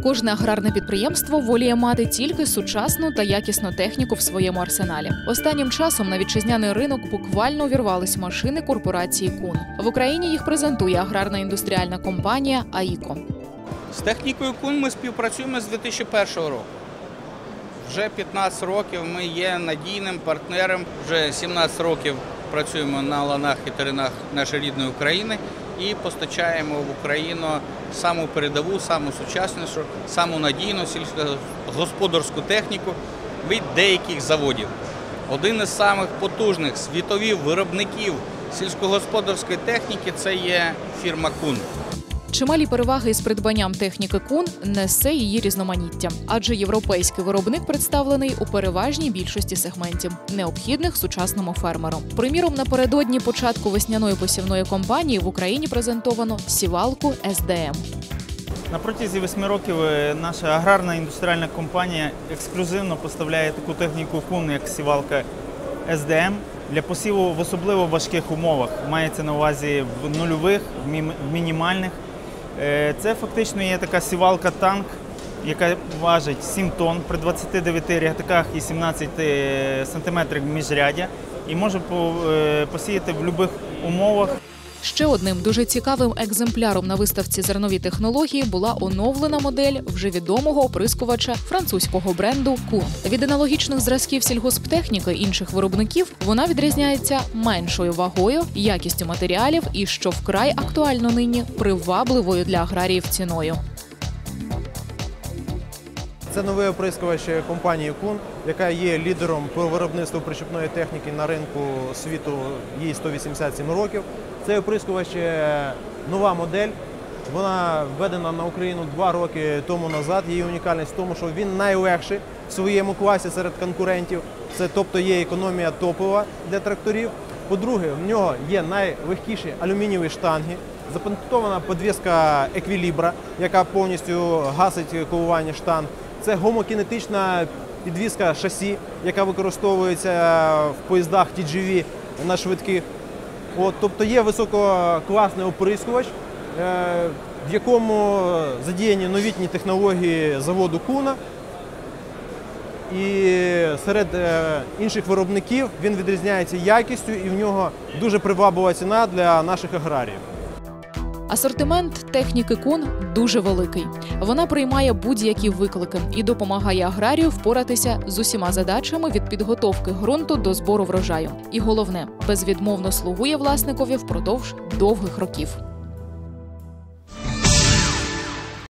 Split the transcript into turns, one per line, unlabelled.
Кожне аграрне підприємство воліє мати тільки сучасну та якісну техніку в своєму арсеналі. Останнім часом на вітчизняний ринок буквально увірвались машини корпорації «Кун». В Україні їх презентує аграрна індустріальна компанія «АІКО».
З технікою «Кун» ми співпрацюємо з 2001 року. Вже 15 років ми є надійним партнером, вже 17 років працюємо на ланах і теренах нашої рідної України і постачаємо в Україну саму передову, саму сучаснішу, саму надійну сільськогосподарську техніку від деяких заводів. Один із самих потужних світових виробників сільськогосподарської техніки – це є фірма «Кун».
Чималі переваги із придбанням техніки «Кун» несе її різноманіття, адже європейський виробник представлений у переважній більшості сегментів, необхідних сучасному фермеру. Приміром, напередодні початку весняної посівної кампанії в Україні презентовано сівалку СДМ.
На протязі 8 років наша аграрна індустріальна компанія ексклюзивно поставляє таку техніку «Кун», як сівалка СДМ, для посіву в особливо важких умовах. Мається на увазі в нульових, в мінімальних. Це фактично є така сівалка-танк, яка важить 7 тонн при 29 рядках і 17 сантиметрів міжряддя і може посіяти в будь-яких умовах.
Ще одним дуже цікавим екземпляром на виставці «Зернові технології» була оновлена модель вже відомого оприскувача французького бренду «Кун». Від аналогічних зразків сільгосптехніки інших виробників вона відрізняється меншою вагою, якістю матеріалів і, що вкрай актуально нині, привабливою для аграріїв ціною.
Це новий оприскувач компанії «Кун», яка є лідером по виробництву причепної техніки на ринку світу, їй 187 років. Цей оприскувач – нова модель, вона введена на Україну 2 роки тому назад. Її унікальність в тому, що він найлегший в своєму класі серед конкурентів. Це, тобто, є економія топова для тракторів. По-друге, в нього є найлегкіші алюмінієві штанги, запатентована підвіска еквілібра, яка повністю гасить коливання штанг. Це гомокінетична підвізка шасі, яка використовується в поїздах TGV на швидких. Тобто є висококласний оприскувач, в якому задіяні новітні технології заводу «Куна». І серед інших виробників він відрізняється якістю і в нього дуже приваблива ціна для наших аграріїв.
Асортимент техніки «Кун» дуже великий. Вона приймає будь-які виклики і допомагає аграрію впоратися з усіма задачами від підготовки ґрунту до збору врожаю. І головне, безвідмовно слугує власникові впродовж довгих років.